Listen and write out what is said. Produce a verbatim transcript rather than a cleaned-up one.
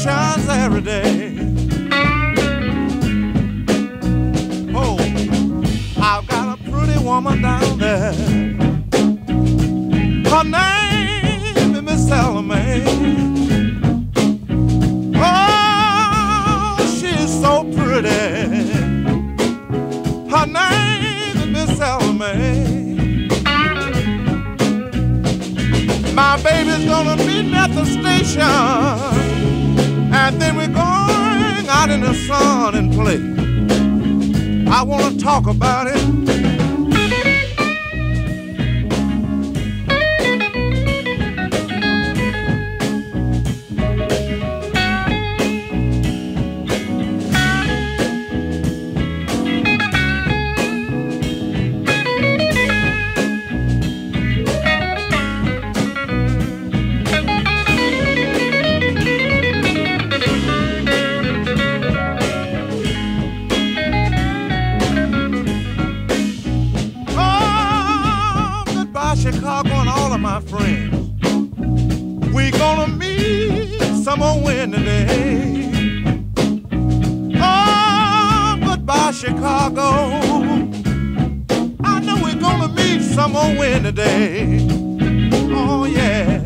shines every day. Oh, I've got a pretty woman down there. Her name is Miss Salome. Oh, she's so pretty. Her name is Miss Salome. My baby's gonna meet me at the station, and then we're going out in the sun and play. I wanna talk about it. Chicago and all of my friends, we gonna meet some more wind today. Oh, goodbye Chicago, I know we're gonna meet some more wind today. Oh yeah.